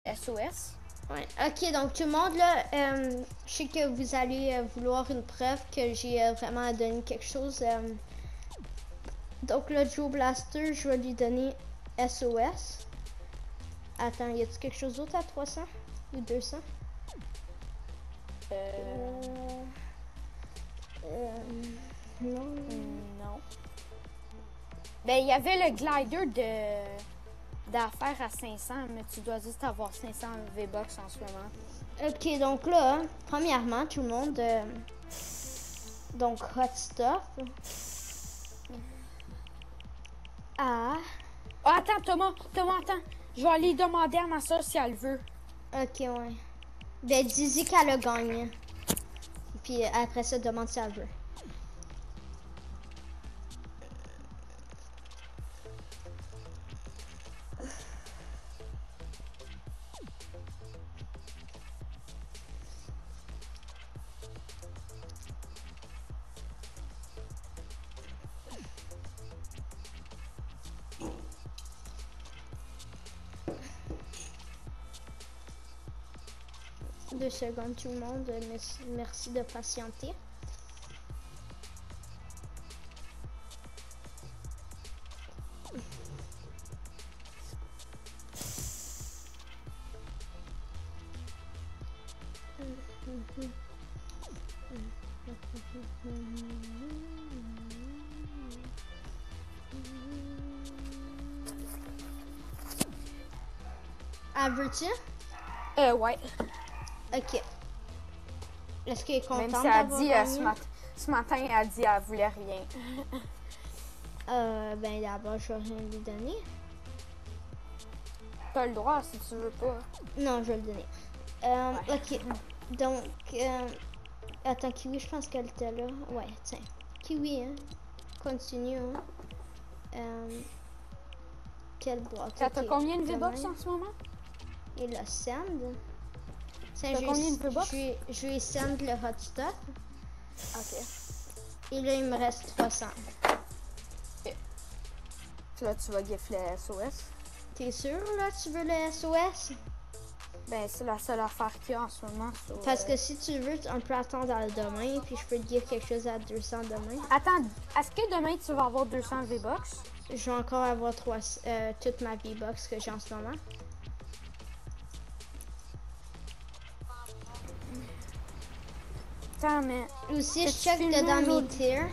SOS. Ouais. Ok, donc tout le monde, là, je sais que vous allez vouloir une preuve que j'ai vraiment donné quelque chose. Donc là, Joe Blaster, je vais lui donner SOS. Attends, y a-t-il quelque chose d'autre à 300 ou 200? Non. Non. Ben, il y avait le glider d'affaires à 500, mais tu dois juste avoir 500 V-Bucks en ce moment. Ok, donc là, premièrement, tout le monde, donc hot stuff. Ah. Oh, attends, Thomas, attends. Je vais aller demander à ma soeur si elle veut. Ok, ouais. Ben, dis-y qu'elle a gagné. Puis après ça, demande si elle veut. Deux secondes tout le monde, merci de patienter. Ah, veux-tu? Ouais. Ok. Est-ce qu'elle est contente Même si elle d'avoir dit, gagné? ce matin, elle dit qu'elle voulait rien. Ben d'abord, je vais rien lui donner. T'as le droit si tu veux pas. Non, je vais le donner. Ouais. Ok. Donc, attends, Kiwi, je pense qu'elle était là. Ouais, tiens. Kiwi, hein. Continue, hein. Quelle boîte? T'as combien de V-Bucks en ce moment? Et le send. Tiens, T'as combien de V-Bucks? je vais send le hot stuff. Ok. Et là, il me reste 300. Okay. Là, tu vas gifler SOS. T'es sûr, là, tu veux le SOS? Ben, c'est la seule affaire qu'il y a en ce moment. Parce que si tu veux, on peut attendre à demain, puis je peux te dire quelque chose à 200 demain. Attends, est-ce que demain, tu vas avoir 200 V-Bucks? Je vais encore avoir toute ma V-Box que j'ai en ce moment. Attends, mais... Ou si je check dedans mes tiers,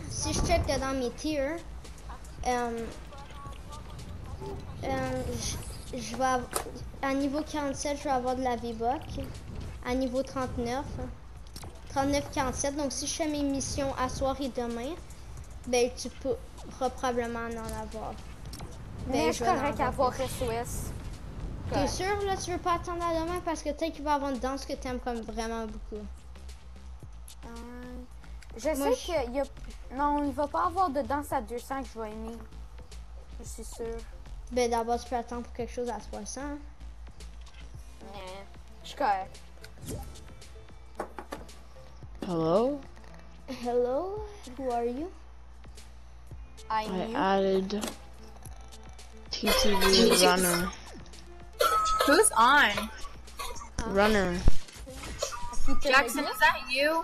je vais à niveau 47, je vais avoir de la V-Box. À niveau 39, 47. Donc si je fais mes missions à soir et demain, ben tu pourras probablement en avoir. Mais je correct à avoir SOS. T'es sûr là, tu veux pas attendre à demain parce que peut-être qu'il va y avoir une danse que t'aimes comme vraiment beaucoup. Je sais qu'il y a... Non, il va pas avoir de danse à 200 que je vais aimer. Je suis sûre. Ben d'abord, tu peux attendre pour quelque chose à 300. Je suis correct. Hello? Hello, who are you? I added TTV Runner. Who's on? Runner. Jackson, is that you?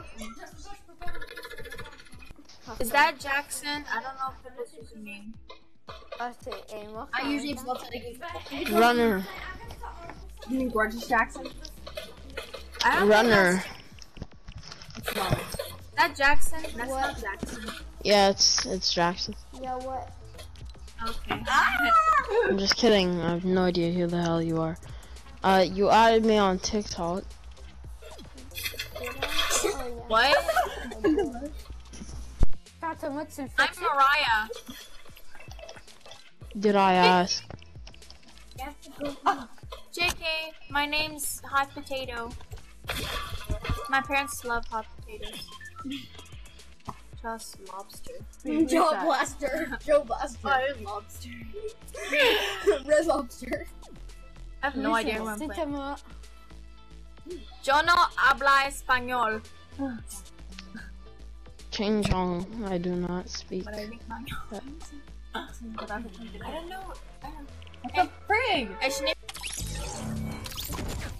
Is that Jackson? I don't know if this is your name. I usually love to Runner. You mean Gorgeous Jackson? Runner. Is that Jackson? That's not Jackson. Yeah, it's Jackson. Yeah, what? Okay. I'm just kidding. I have no idea who the hell you are. You added me on TikTok. What? I'm Mariah. Did I ask? Oh, JK, my name's Hot Potato. My parents love hot potatoes. Just lobster. Joe Blaster. Joe Blaster. Oh, lobster. Red Lobster. I have no idea who I'm C'est playing. Thomas. Yo no habla español. Ching Chong. I do not speak. But I think I don't know. What the frig?